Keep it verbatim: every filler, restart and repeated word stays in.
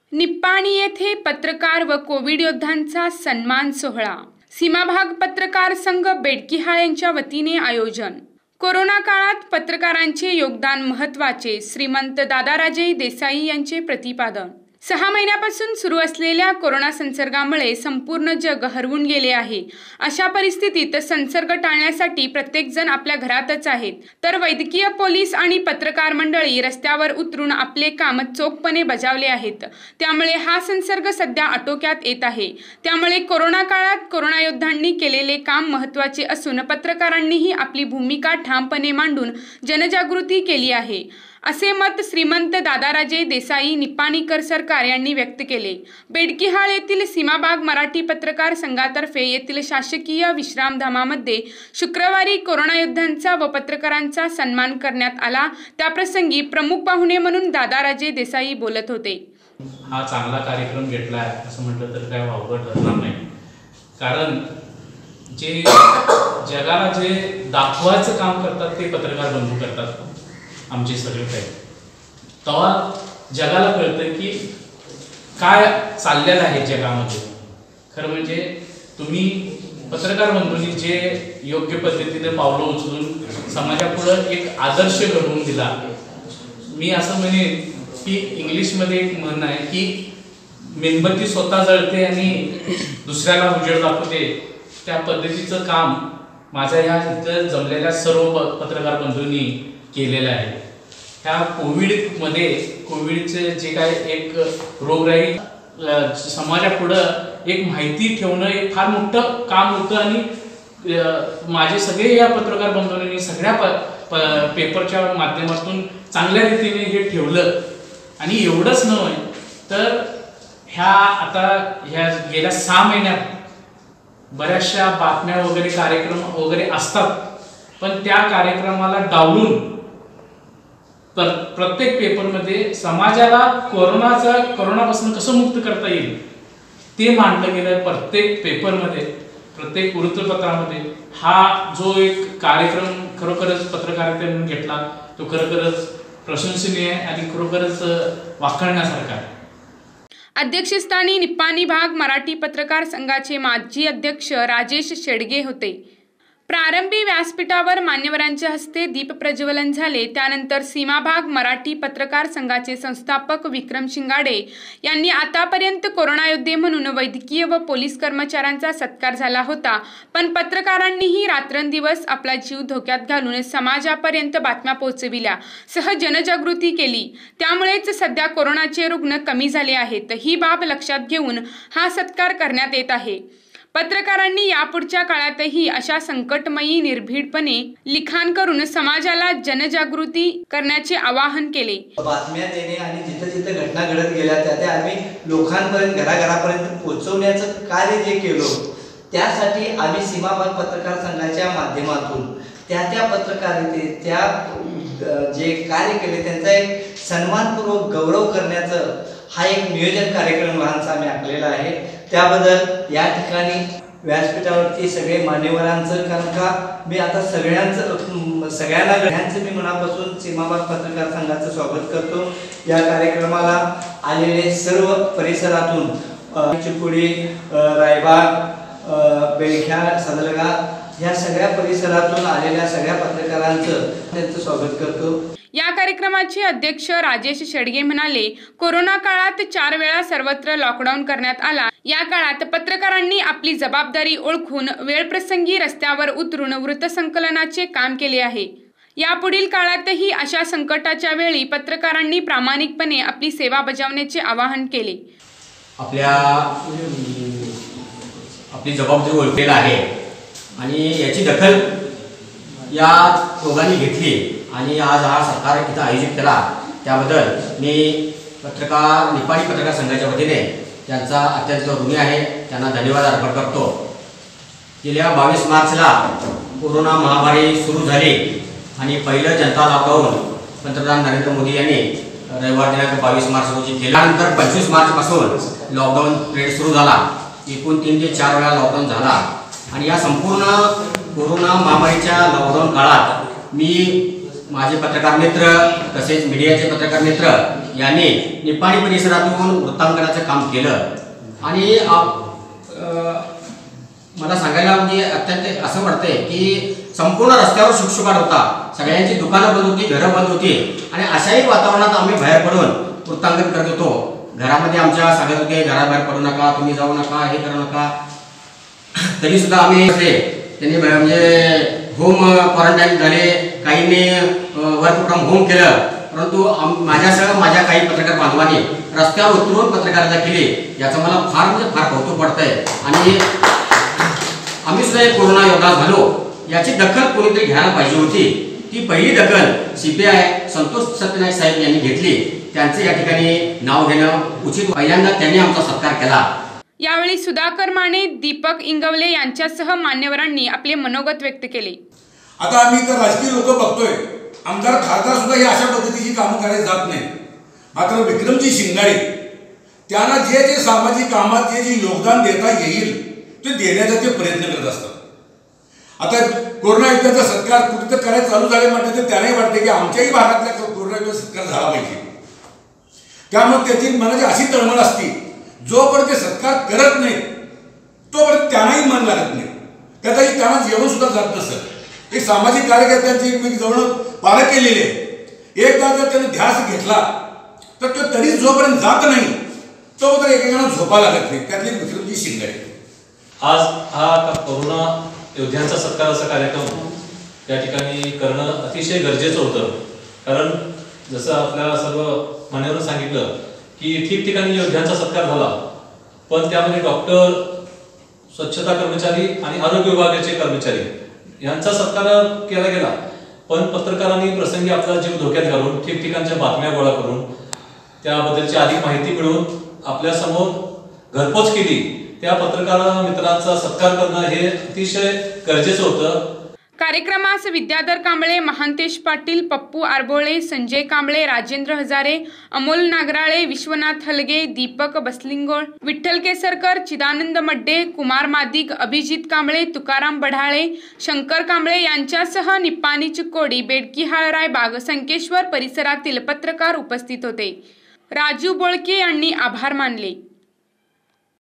निप्पाणी येथे पत्रकार व कोविड योद्धांचा सन्मान सोहळा। सीमाभाग पत्रकार संघ बेडकिहाळ यांच्या वतीने आयोजन। कोरोना काळात पत्रकारांचे योगदान महत्त्वाचे, श्रीमंत दादाराजे देसाई यांचे प्रतिपादन। सहा महिन्यापासून सुरू असलेल्या कोरोना संसर्गामुळे संपूर्ण जग हरवून गेले आहे। अशा परिस्थितीत संसर्ग टाळण्यासाठी प्रत्येक जण आपल्या घरातच आहेत, तर वैद्यकीय, पोलीस आणि पत्रकार मंडळी रस्त्यावर उतरून आपले काम चोखपणे बजावले आहेत। त्यामुळे हा संसर्ग सध्या आटोक्यात येत आहे। त्यामुळे कोरोना काळात कोरोना योद्धांनी केलेले काम महत्त्वाचे असून पत्रकारांनीही आपली भूमिका ठामपणे मांडून जनजागृती केली आहे, असे मत श्रीमंत दादाराजे देसाई निप्पाणीकर सरकार यांनी व्यक्त केले। बेडकिहाळ येथील सीमाभाग मराठी पत्रकार संघातर्फे येथील शासकीय विश्रामधामामध्ये शुक्रवारी कोरोना योद्धांचा व पत्रकारांचा सन्मान करण्यात आला। त्याप्रसंगी प्रमुख पाहुणे म्हणून दादाराजे देसाई बोलत होते। हा चांगला कार्यक्रम घेतला आहे असं म्हटलं तर काय अवघड ठरणार नाही, कारण जे जगाला जे दाखवायचं काम करतात ते पत्रकार बंधू करतात आमचे सगळे काही। तेव्हा जगाला कळतं की काय चाललेलं आहे जगामध्ये। खरं म्हणजे तुम्ही पत्रकार बंधूंनी जे योग्य पद्धतीने पावलं उचलून समाजापुढे एक आदर्श घडवून दिला। मी असं म्हणेन की इंग्लिशमध्ये एक म्हण आहे की मेणबत्ती स्वतः जळते आणि दुसऱ्याला उजेड दाखवते, त्या पद्धतीचं काम माझ्या ह्या इथं जमलेल्या सर्व पत्रकार बंधूंनी केलेलं आहे। ह्या कोविडमध्ये कोविडचे जे काय एक रोगराई समाजापुढं एक माहिती ठेवणं एक फार मोठं काम होतं आणि माझे सगळे या पत्रकार बंधूंनी सगळ्या प पेपरच्या माध्यमातून चांगल्या रीतीने हे ठेवलं। आणि एवढंच नव्हे तर ह्या आता ह्या गेल्या सहा महिन्यात बऱ्याचशा बातम्या वगैरे कार्यक्रम वगैरे असतात, पण त्या कार्यक्रमाला डावलून प्रत्येक पेपरमध्ये समाजाला कोरोनाचा कोरोनापासून कसं मुक्त करता येईल ते मांडलं गेलं। प्रत्येक पेपरमध्ये, प्रत्येक वृत्तपत्रामध्ये हा जो एक कार्यक्रम खरोखरच पत्रकारितेने घेतला तो खरोखरच प्रशंसनीय आणि खरोखरच वाखाणण्यासारखा आहे। अध्यक्षस्थानी निप्पाणी भाग मराठी पत्रकार संघाचे माजी अध्यक्ष राजेश शेडगे होते। प्रारंभी व्यासपीठावर मान्यवरांच्या हस्ते दीप प्रज्वलन झाले। त्यानंतर सीमाभाग मराठी पत्रकार संघाचे संस्थापक विक्रम शिंगाडे यांनी आतापर्यंत कोरोना योद्धे म्हणून वैद्यकीय व पोलीस कर्मचाऱ्यांचा सत्कार झाला होता, पण पत्रकारांनीही रात्रंदिवस आपला जीव धोक्यात घालून समाजापर्यंत बातम्या पोहोचविल्या, सह जनजागृती केली। त्यामुळेच सध्या कोरोनाचे रुग्ण कमी झाले आहेत। ही बाब लक्षात घेऊन हा सत्कार करण्यात येत आहे। पत्रकारांनी यापुढच्या काळातही अशा संकटमयी निर्भीडपणे लिखाण करून समाजाला जनजागृती करण्याचे आवाहन केले। बातम्या देणे आणि जिथे जिथे घटना घडत गेल्या त्या त्या आम्ही लोकांपर्यंत घराघरापर्यंत पोहोचवण्याचं कार्य जे केलं, त्यासाठी आम्ही सीमाभाग पत्रकार संघाच्या माध्यमातून त्या त्या पत्रकारिते त्या जे कार्य केले त्यांचा एक सन्मानपूर्वक गौरव करण्याचं हा एक नियोजन कार्यक्रम लहानसा आम्ही आखलेला आहे। त्याबद्दल या ठिकाणी व्यासपीठावरती सगळे मान्यवरांचं, कारण का मी आता सगळ्यांचं सगळ्यांना घड्यांचं मी मनापासून सीमाभाग पत्रकार संघाचं स्वागत करतो। या कार्यक्रमाला आलेले सर्व परिसरातून चिपुडी, रायबाग, बेडकिहाळ, सदलगा या सगळ्या परिसरातून आलेल्या सगळ्या पत्रकारांचं त्यांचं स्वागत करतो। या कार्यक्रमाचे अध्यक्ष राजेश शेडगे म्हणाले, कोरोना काळात चार वेळा सर्वत्र लॉकडाऊन करण्यात आला। या काळात पत्रकारांनी आपली जबाबदारी ओळखून वेळप्रसंगी रस्त्यावर उतरून वृत्तसंकलनाचे काम केले आहे। यापुढील काळातही अशा संकटाच्या वेळी पत्रकारांनी प्रामाणिकपणे आपली सेवा बजावण्याचे आवाहन केले। आपल्या आपली जबाबदारी ओळखलेली आहे आणि याची दखल या दोघांनी घेतली आणि आज हा सत्कार इथं आयोजित केला, त्याबद्दल मी पत्रकार निप्पाणी पत्रकार संघाच्या वतीने त्यांचा अत्यंत ऋणी आहे, त्यांना धन्यवाद अर्पण करतो। गेल्या बावीस मार्चला कोरोना महामारी सुरू झाली आणि पहिलं जनता लॉकडाऊन पंतप्रधान नरेंद्र मोदी यांनी रविवार दिनांक बावीस मार्च रोजी केलं। त्यानंतर पंचवीस मार्चपासून लॉकडाऊन पिरियड सुरू झाला। एकूण तीन ते चार वेळा लॉकडाऊन झाला आणि या संपूर्ण कोरोना महामारीच्या लॉकडाऊन काळात मी माझे पत्रकार मित्र तसेच मीडियाचे पत्रकार मित्र यांनी निपाणी परिसरातून वृत्तांकनाचं काम केलं आणि मला सांगायला म्हणजे अत्यंत असं वाटतंय की संपूर्ण रस्त्यावर शुकशुकाट होता, सगळ्यांची दुकानं बंद होती, घरं बंद होती आणि अशाही वातावरणात आम्ही बाहेर पडून वृत्तांकन करत होतो. घरामध्ये आमच्या सांगत होते घराबाहेर पडू नका, तुम्ही जाऊ नका, हे करू नका. तरी सुद्धा आम्ही त्यांनी म्हणजे होम क्वारंटाईन झाले, काहींनी वर्क फ्रॉम होम केलं, परंतु माझ्यासह माझ्या काही पत्रकार बांधवांनी रस्त्यावर उतरून पत्रकारिता केली, याचं मला फार म्हणजे फार कौतुक वाटतंय. आणि आम्ही सुद्धा एक कोरोना योद्धा झालो, याची दखल कोणीतरी घ्यायला पाहिजे होती. ती पहिली दखल सीपीआय संतोष सत्यनारायण साहेब यांनी घेतली. त्यांचे या ठिकाणी नाव घेणं उचित. पहिल्यांदा त्यांनी आमचा सत्कार केला. यावेळी सुधाकर माने, दीपक इंगवले यांच्यासह मान्यवरांनी आपले मनोगत व्यक्त केले. आता आम्ही तर राजकीय लोक बघतोय, आमदार खासदार सुद्धा ही अशा पद्धतीची कामं करायला जात नाही. मात्र विक्रमजी शिंगाडे त्यांना जे जे सामाजिक कामात जे जे योगदान देता येईल ते देण्याचा ते प्रयत्न करत असतात. आता कोरोना युद्धाचा सत्कार कुठे करायला चालू झाले म्हटलं तर त्यालाही वाटते की आमच्याही भागातला कोरोना युद्धाचा सत्कार झाला पाहिजे. त्यामुळे त्याची मनाची अशी तळमळ असती, जोपर्यंत ते सत्कार करत नाही तोपर्यंत त्यांनाही मन लागत नाही. कदाचित त्यांना जेवण सुद्धा जात नसत. एक सामाजिक कार्यकर्त्यांची एक जवळ पालक केलेली आहे. एकदा जर त्याने ध्यास घेतला तर तो तरी जोपर्यंत जात नाही तोपर्यंत एकेकांना झोपा लागत नाही. त्यातली विक्रमजी शिंगाडे. आज हा कोरोना योद्ध्यांचा सत्कार असा कार्यक्रम या ठिकाणी करणं अतिशय गरजेचं होतं. कारण जसं आपल्या सर्व मान्यवरांनी सांगितलं की ठिकठिकाणी योद्ध्यांचा सत्कार झाला, पण त्यामध्ये डॉक्टर, स्वच्छता कर्मचारी आणि आरोग्य विभागाचे कर्मचारी यांचा सत्कार केला गेला. पण पत्रकारांनी प्रसंगी आपला जीव धोक्यात घालून ठिकठिकाणच्या बातम्या गोळा करून त्याबद्दलची अधिक माहिती मिळवून आपल्या समोर घरपोच केली. त्या पत्रकार मित्रांचा सत्कार करणं हे अतिशय गरजेचं होतं. कार्यक्रमास विद्याधर कांबळे, महांतेश पाटील, पप्पू आरबोळे, संजय कांबळे, राजेंद्र हजारे, अमोल नागराळे, विश्वनाथ हलगे, दीपक बसलिंगोळ, विठ्ठल केसरकर, चिदानंद मड्डे, कुमार मादिक, अभिजित कांबळे, तुकाराम बढाळे, शंकर कांबळे यांच्यासह निपाणी चिक्कोडी, बेडकी हाळराय बाग, संकेश्वर परिसरातील पत्रकार उपस्थित होते. राजू बोळके यांनी आभार मानले.